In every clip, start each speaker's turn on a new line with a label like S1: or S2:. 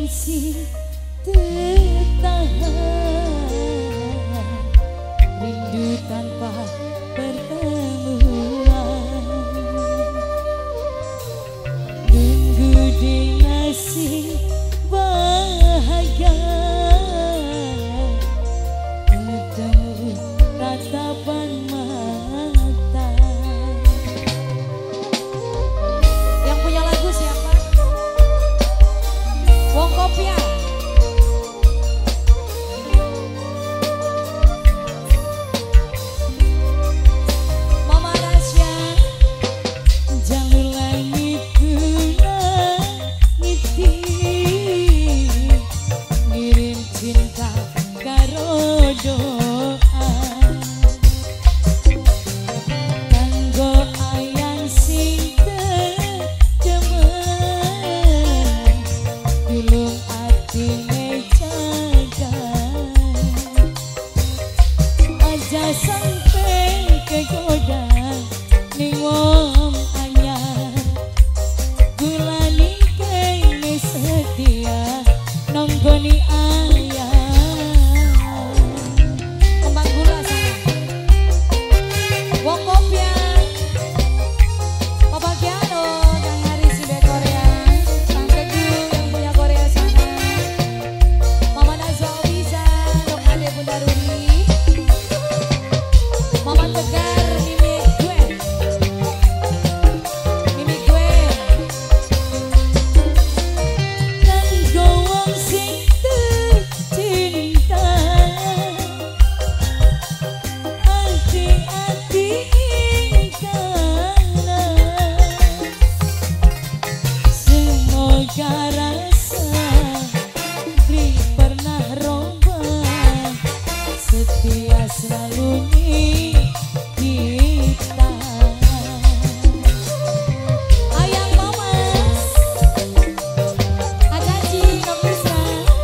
S1: masih tertahan, rindu tanpa pertemuan, nunggu di nasib bahagia, ketemu tatapan mata. Yang punya lagu siapa? Wong Kopia. Mama Rasya, jalur langit ngiti, ngirim cinta karo doa, kanggo ayang sing demen, tulung atine jaga, aja sampai kegoda ning wong anyar, gulani kene setia nonggoni ayah. Kembang gula sana Wong Kopia, Papa Kiano, Kang Haris di Korea, Kang Teguh yang punya Korea sana, Mama Nazwa Bisa, Dok Ade Bunda Ruri, Mama Tegar, Mimi Gwen, kanggo wong sing tercinta, hati-hati ingkana, semoga rasa beri pernah rombak, setia selalu kita. Ayang Mamas, Adaji Nobisa,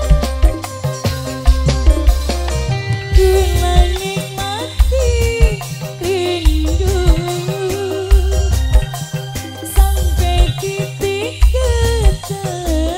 S1: ku menikmati rindu sampai titik ketemu,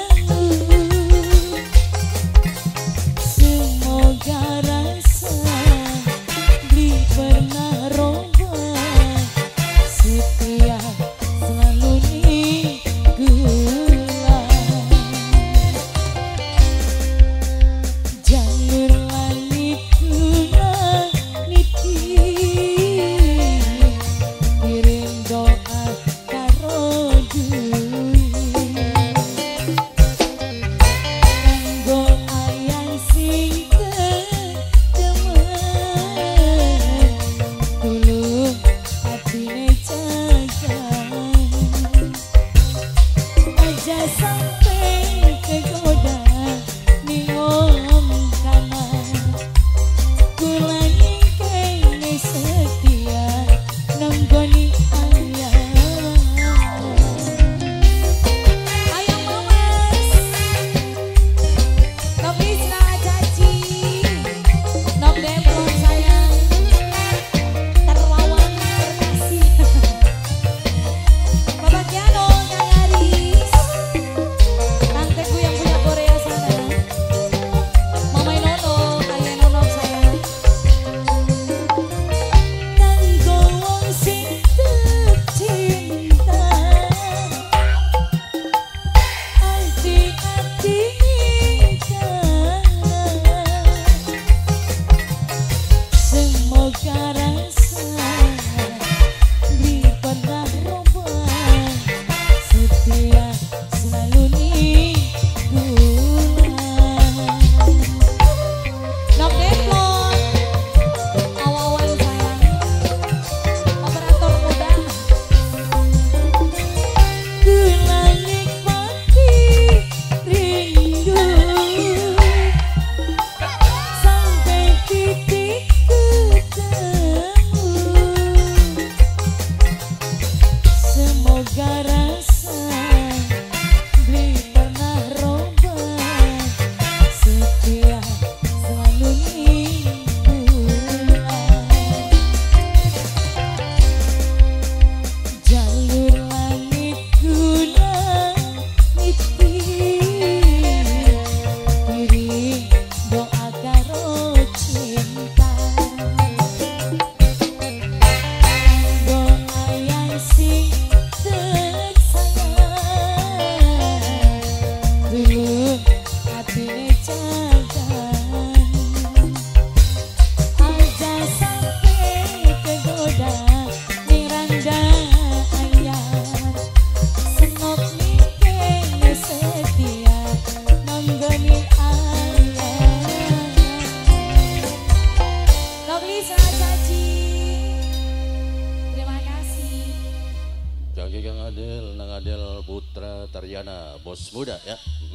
S2: Kang Adel, Nang Adel Putra Taryana, bos muda ya.